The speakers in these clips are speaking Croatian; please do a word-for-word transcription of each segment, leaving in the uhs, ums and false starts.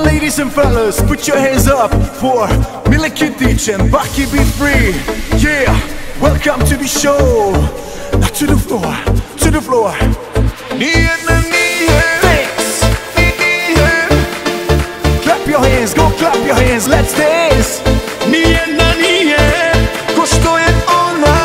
ladies and fellas, put your hands up for Milky Ditch and Bucky Be Free. Yeah, welcome to the show. Now to the floor, to the floor. Clap your hands, go clap your hands, let's dance. Nijedna nije ko što je ona.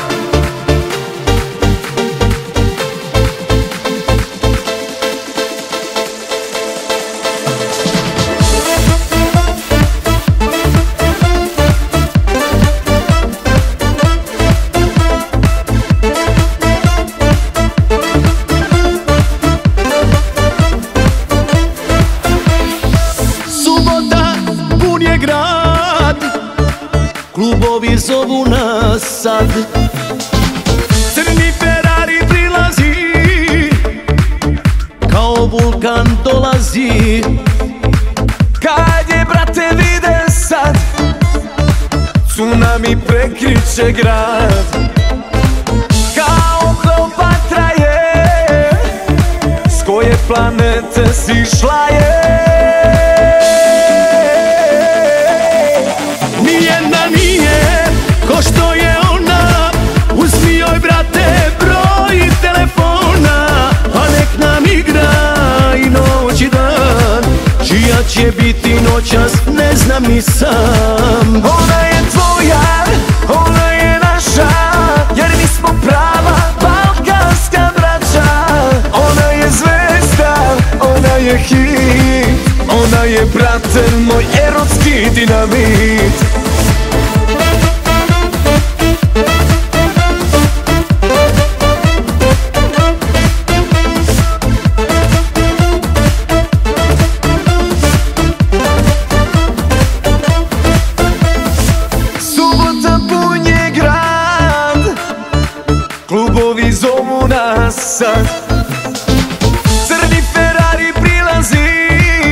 Klubovi zovu nas sad, crni Ferrari prilazi, kao vulkan dolazi. Kad je, brate, vide sad, tsunami prekriče grad. Kao Kleopatra je, s koje planete sišla je. Ko što je ona, uzmi joj, brate, broj telefona, a nek nam igra i noć i dan. Čija će biti noćas, ne znam ni sam. Ona je tvoja, ona je naša, jer mi smo prava balkanska braća. Ona je zvezda, ona je hit, ona je, brate, moj erotski dinamit. Klubovi zovu nas sad, crni Ferrari prilazi,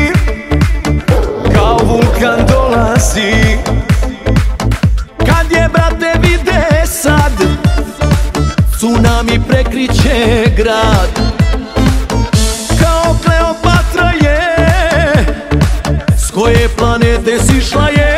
kao vulkan dolazi. Kad je, brate, vide sad, tsunami prekriče grad. Kao Kleopatra je, s koje planete sišla je.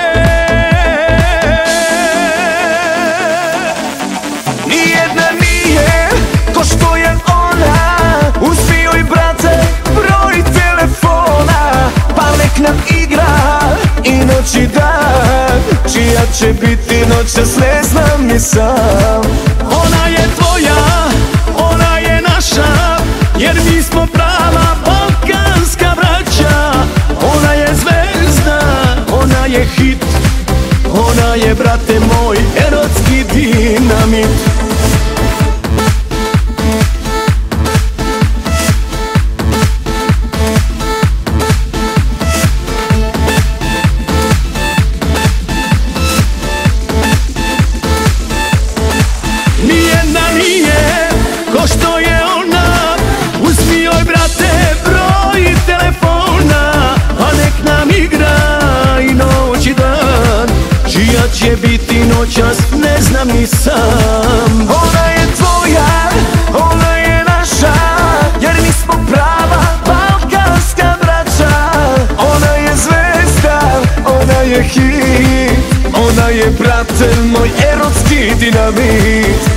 Nam igra i noć i dan, čija će biti noćas, ne znam ni sam. Ona je tvoja, ona je naša, jer mi smo prava balkanska braća. Ona je zvezda, ona je hit, ona je, brate moj, erotski dinamit. Što je ona, uzmi joj, brate, broj telefona, a nek nam igra i noć i dan. Čija će biti noćas, ne znam ni sam. Ona je tvoja, ona je naša, jer mi smo prava balkanska braća. Ona je zvezda, ona je hit, ona je, brate, moj erotski dinamit.